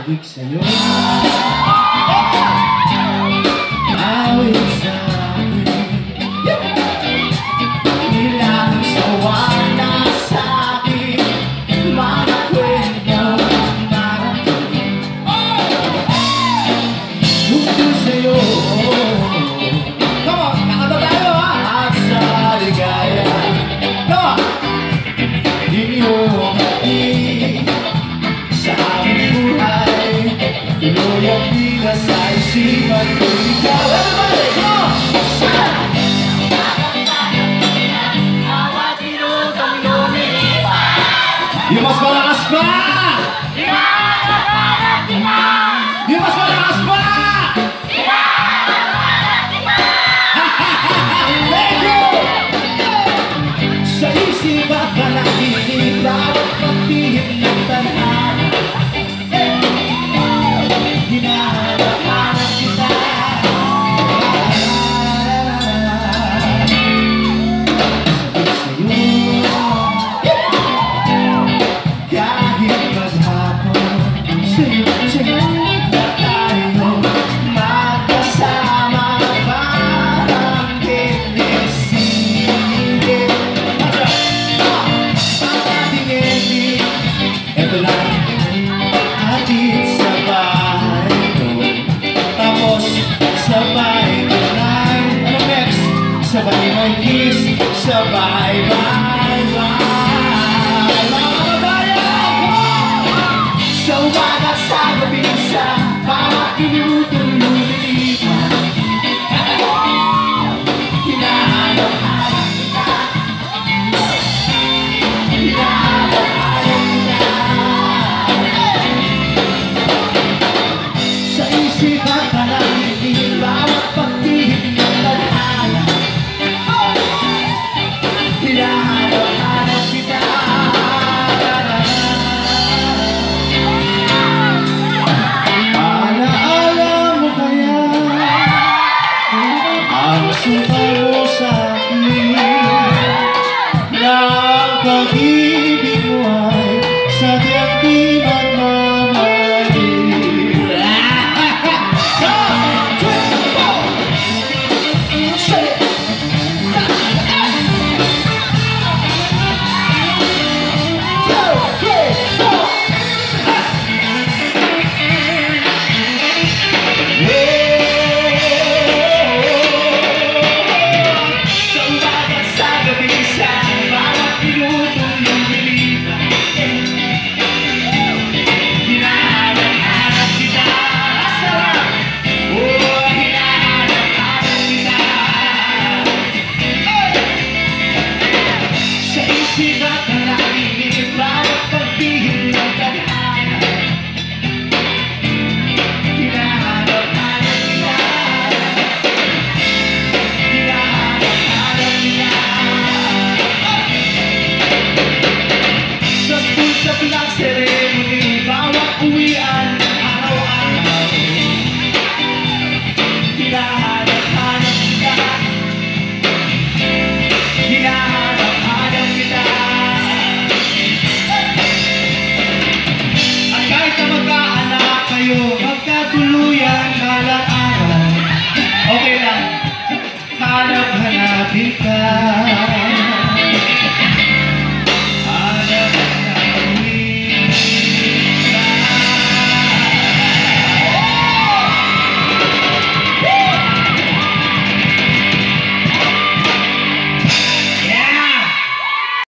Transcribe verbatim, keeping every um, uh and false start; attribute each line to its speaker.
Speaker 1: Awig sa'yo, awig sa'kin, ilang sawa na sa'kin, mga kwento narating. Gusto sa'yo, come on, nakata tayo ha, at sa ligaya, come on, inyong hatid sa aming buhay, tuloy ang bigas sa isipan ko ikaw. Everybody, come on! Yung mas malakas pa! Yung mas malakas pa! Thank you! Sa isip at panaginip, dapat magtihim ng tanhana. Hinahanap-hanap kita. Sabi sa'yo, kahit maghapon, sa'yo na tayo magkasama, parang kinisingin. Ang ating ending, eto lang, hatid sa bahay ko. Tapos, sabay ka na. Ano next? Sabay may kiss, sabay ba?